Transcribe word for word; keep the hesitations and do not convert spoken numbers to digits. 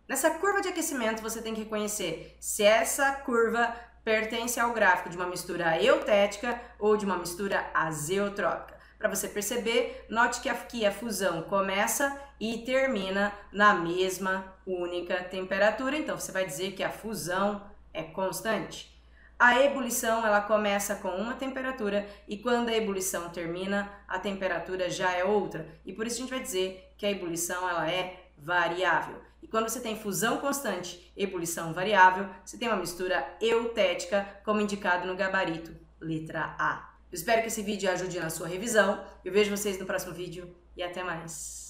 Nessa curva de aquecimento, você tem que reconhecer se essa curva pertence ao gráfico de uma mistura eutética ou de uma mistura azeotrópica. Para você perceber, note que aqui a fusão começa e termina na mesma única temperatura, então você vai dizer que a fusão é constante. A ebulição, ela começa com uma temperatura e quando a ebulição termina, a temperatura já é outra. E por isso a gente vai dizer que a ebulição ela é variável. E quando você tem fusão constante, ebulição variável, você tem uma mistura eutética, como indicado no gabarito, letra A. Eu espero que esse vídeo ajude na sua revisão. Eu vejo vocês no próximo vídeo e até mais.